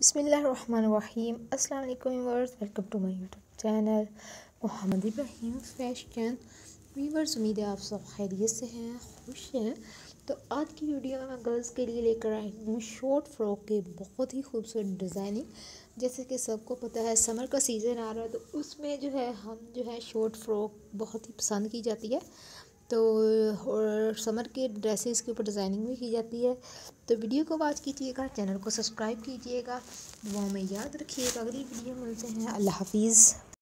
बिस्मिल्लाहिर्रहमानिर्रहीम। अस्सलाम वालेकुम viewers, welcome to my YouTube channel Mohammed Ibrahim fashion. Viewers, उम्मीद है आप सब खैरियत से हैं, खुश हैं। तो आज की वीडियो में मैं गर्ल्स के लिए लेकर आई हूँ शॉर्ट फ्रॉक के बहुत ही खूबसूरत डिज़ाइनिंग। जैसे कि सबको पता है समर का सीज़न आ रहा है, तो उसमें जो है शॉर्ट फ्रॉक बहुत ही पसंद की जाती है। तो और समर के ड्रेसेस के ऊपर डिज़ाइनिंग भी की जाती है। तो वीडियो को वॉच कीजिएगा, चैनल को सब्सक्राइब कीजिएगा, दुआओं में याद रखिएगा। अगली वीडियो मिलते हैं। अल्लाह हाफिज़।